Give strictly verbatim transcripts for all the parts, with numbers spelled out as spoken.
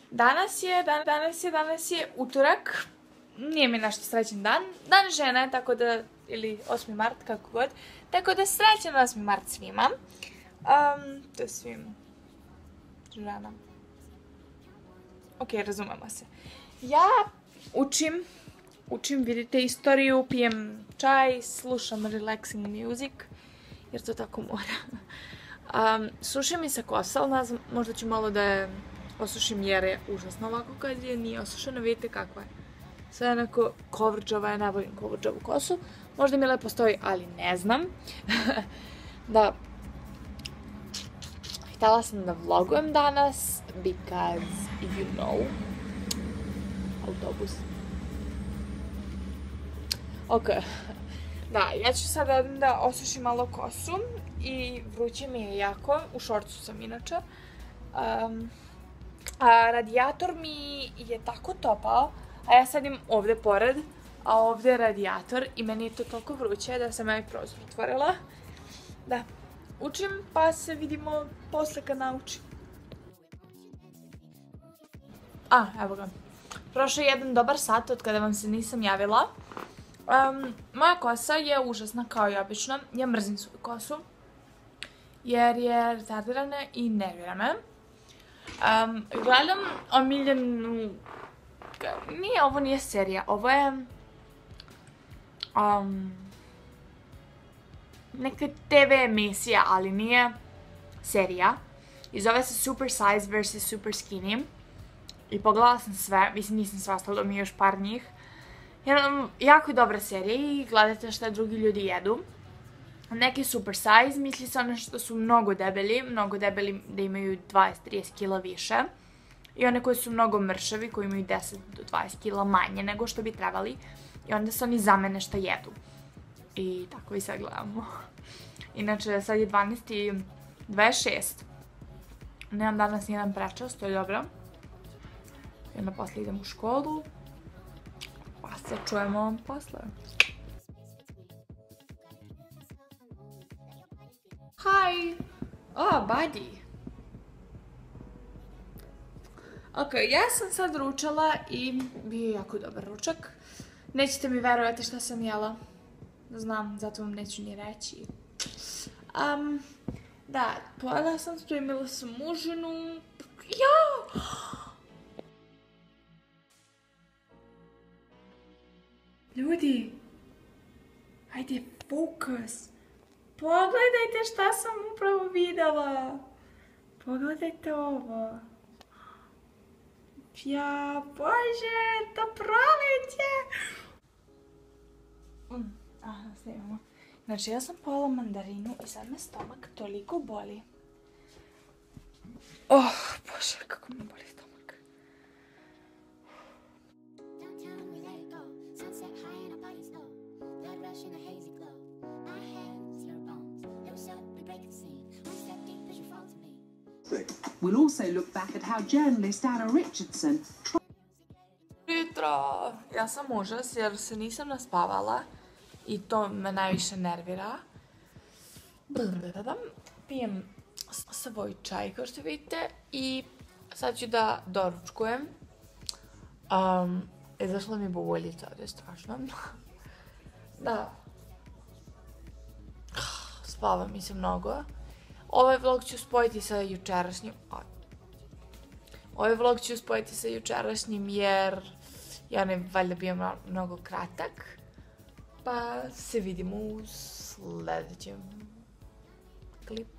Danas je, dan, danas je, danas je utorak. Nije mi nešto srećen dan. Dan žene, tako da, ili osmi mart, kako god. Tako da srećen osmi mart svima. Um, to je svim ženama. Ok, razumemo se. Ja učim, učim, vidite, istoriju, pijem čaj, slušam relaxing music, jer to tako mora. Um, suši mi se kosa, ali ne znam, možda ću malo da je osušim jer je užasno ovako kad je nije osušeno, vidite kakva je. Sve je onako kovrđava, ja ne volim kovrđavu kosu. Možda mi lepo stoji, ali ne znam. Da, htjela sam da vlogujem danas, because you know, autobus. Ok, da, ja ću sada da osušim malo kosu i vruće mi je jako, u šorcu sam inače. Um, a radijator mi je tako topao, a ja sedim ovdje pored, a ovdje je radijator i meni je to toliko vruće da sam ja i prozor otvorila. Da, učim pa se vidimo posle kad naučim. A, evo ga. Prošao je jedan dobar sat od kada vam se nisam javila. Um, moja kosa je užasna kao i obično. Ja mrzim svoju kosu. Jer je retardirana i nervira me. Um, gledam omiljenu... Nije, ovo nije serija. Ovo je... Um, neka te ve emisija, ali nije serija. I zove se Super Size versus Super Skinny. I pogledala sam sve, mislim nisam sve, ostalo mi još par njih. Jedna jako dobra serija i gledajte šta drugi ljudi jedu. Neki super size, misli se ono što su mnogo debeli, mnogo debeli da imaju dvadeset do trideset kila više. I one koji su mnogo mršavi, koji imaju deset do dvadeset kila manje nego što bi trebali. I onda se oni zamene šta jedu. I tako i sve gledamo. Inače, sad je dvanaest i dvadeset šest. Nemam danas nijedan prečas, to je dobro. I onda posle idem u školu. Pa se čujemo posle. Hi! Oh, buddy! Ok, ja sam sad ručala i bio je jako dobar ručak. Nećete mi verovati šta sam jela. Znam, zato vam neću ni reći. Um, da, pojela sam, spremila sam užinu. Ja! Ljudi, ajde, fokus. Pogledajte šta sam upravo videla. Pogledajte ovo. Ja, bože, to proleće. Mm, aha, snimamo. Znači, ja sam pojela mandarinu i sad me stomak toliko boli. Oh, bože, kako me boli stomak. We'll also look back at how journalist Anna Richardson... Jutro! Ja sam užas jer se nisam naspavala i to me najviše nervira. Pijem svoj čaj kao što vidite i sad ću da doručkujem. Um, izašla mi bubuljica, to je strašno. Da. Spava mi se mnogo. Ovaj vlog ću spojiti sa jučerašnjim. Ovaj vlog ću spojiti sa jučerašnjim jer je onaj valjda bio mnogo kratak. Pa se vidimo u sljedećem klipu.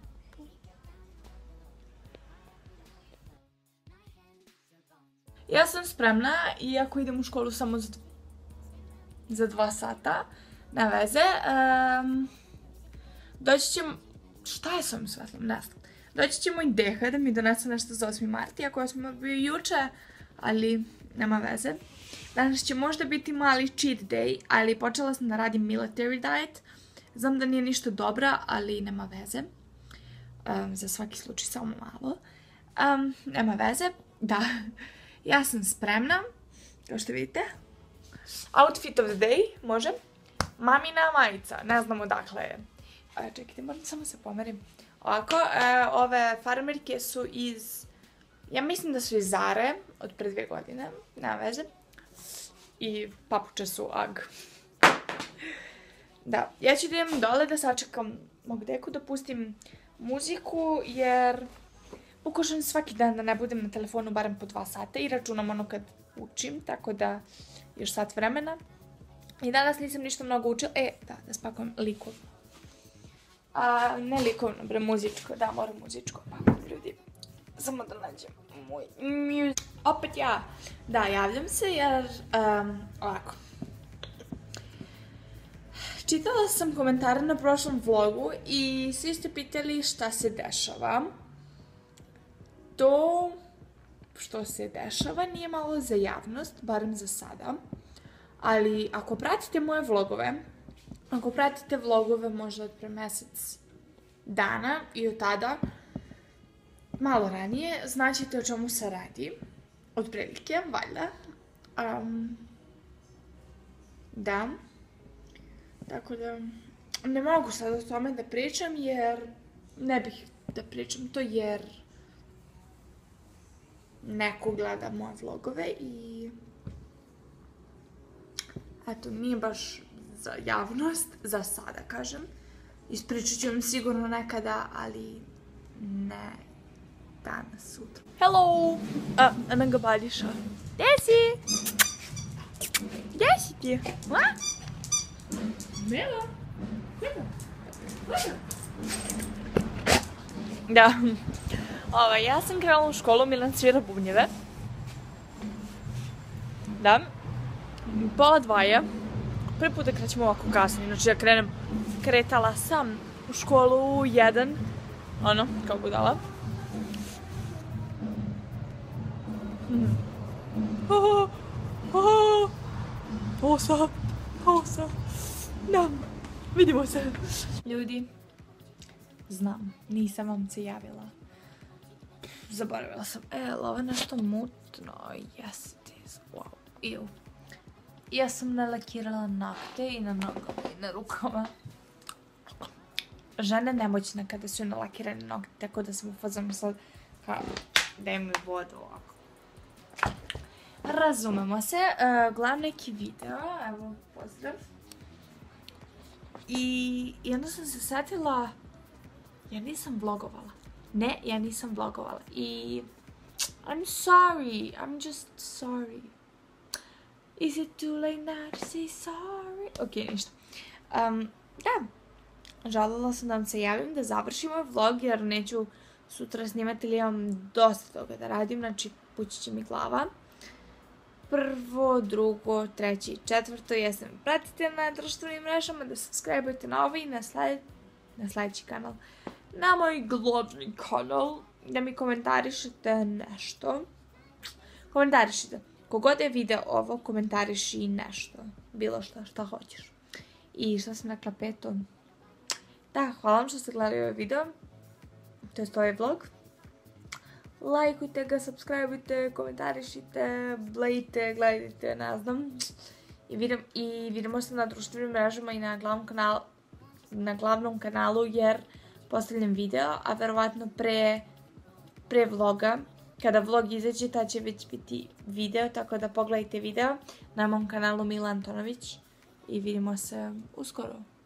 Ja sam spremna, iako idem u školu samo za, za dva sata. Ne veze. Um, doći ćemo... Šta je s ovim svetlom? Ne znam. Doći će moj Deha da mi donese nešto za osmi mart, iako osmi mart bio juče, ali nema veze. Danas će možda biti mali cheat day, ali počela sam da radim military diet. Znam da nije ništa dobra, ali nema veze. Um, za svaki slučaj samo malo. Um, nema veze. Da, ja sam spremna, kao što vidite. Outfit of the day, može. Mamina majica, ne znam odakle je. E, čekajte, moram samo se pomerim. Ovako, e, ove farmerke su iz Ja mislim da su iz Zare od pre dve godine, nema veze. I papuče su ag. Da, ja ću da idem dole da sačekam mog deku, da pustim muziku, jer pokušam svaki dan da ne budem na telefonu barem po dva sata i računam ono kad učim, tako da još sat vremena. I danas nisam ništa mnogo učila. E, da, da spakujem likovno. A, ne likovno, bre, muzičko. Da, moram muzičko. Pa, ljudi, samo da nađem moj muz... Opet ja. Da, javljam se jer, um, ovako. Čitala sam komentare na prošlom vlogu i svi ste pitali šta se dešava. To što se dešava nije malo za javnost, barem za sada. Ali ako pratite moje vlogove, ako pratite vlogove možda od pre mesec dana i od tada, malo ranije, znaćete o čemu se radi. Od prilike, valjda. Um, da. Tako da, ne mogu sad o tome da pričam jer, ne bih da pričam to jer neko gleda moje vlogove i eto, nije baš za javnost, za sada kažem. Ispričat ću vam sigurno nekada, ali ne danas, sutra. Hello! A, Ana Gabališa. Gdje si? Gdje si ti? A? Mela? Da. Ova, ja sam krenula u školu, Milan svira bubnjeve. Da. Pola dva je. Prvi put da krećemo ovako kasno, inače ja krenem, kretala sam u školu u jedan, ono, kao budala. Mm. Oh, oh, osa, osa, da, vidimo se. Ljudi, znam, nisam vam se javila. Zaboravila sam, e, ovo je nešto mutno, yes it is, wow, ew. Ja sam nalakirala nokte i na nogama i na rukama. Žene nemoćne kada su nalakirane nokte, tako da sam u fazonu sad kao, daj mi vodu ovako. Razumemo se, uh, gledam neki video, evo, pozdrav. I, i onda sam se setila, ja nisam vlogovala. Ne, ja nisam vlogovala. I I'm sorry, I'm just sorry. Is it too late now to say sorry? Ok, ništa. Um, da, žalila sam da vam se javim da završim ovaj vlog jer neću sutra snimati ili imam dosta toga da radim, znači pući će mi glava. Prvo, drugo, treće i četvrto, jesam pratite na društvenim mrežama, da subscribe-ujte na ovaj i na, sled... na sljedeći kanal. Na moj glavni kanal, da mi komentarišete nešto. Komentarišite. Kogod je video ovo, komentariši nešto. Bilo što, šta hoćeš. I što sam rekla peto. Da, hvala vam što ste gledali ovaj video. To je ovaj vlog. Lajkujte ga, subscribeujte, komentarišite, blejte, gledajte, ne znam. I, vidim, i vidimo se na društvenim mrežama i na glavnom kanalu, na glavnom kanalu jer postavljam video, a verovatno pre, pre vloga. Kada vlog izađe, tad će već biti video, tako da pogledajte video na mom kanalu Mila Antonović i vidimo se uskoro.